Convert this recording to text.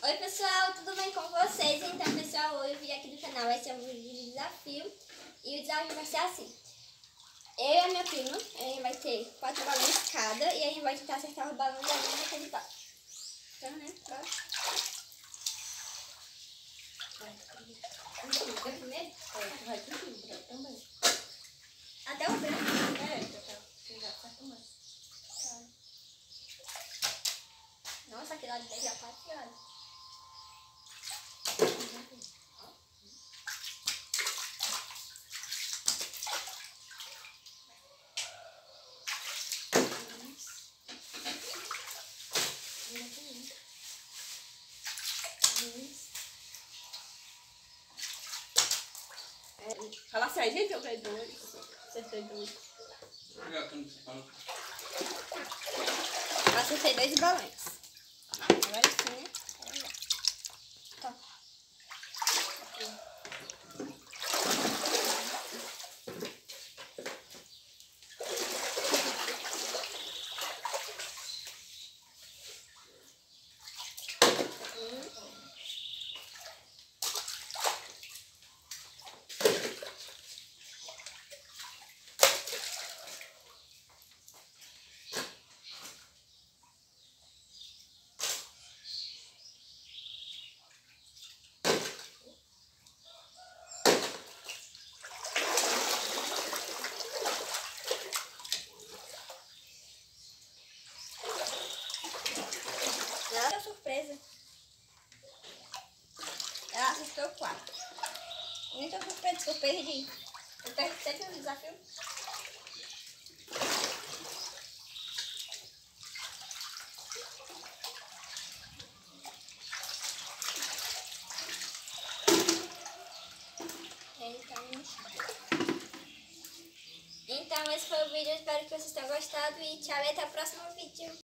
Oi pessoal, tudo bem com vocês? Então pessoal, hoje eu vim aqui do canal, vai ser um vídeo de desafio. E o desafio vai ser assim: eu e a minha prima, a gente vai ter 4 balões cada. E a gente vai tentar acertar os balões ali naquele pau. Então, né? Bora. Vai primeiro? Vai tudo, também. Até o branco? Já tá tomando. Nossa, aquele lado dele já tá tirado. Fala assim, gente, eu ganhei 2. Acertei 2. Acertei 2 balões. Agora sim, né? Tá. Nada surpresa. Ela acertou 4. Muita surpresa que eu perdi. Eu perco sempre no desafio. Então esse foi o vídeo. Espero que vocês tenham gostado. E tchau e até o próximo vídeo.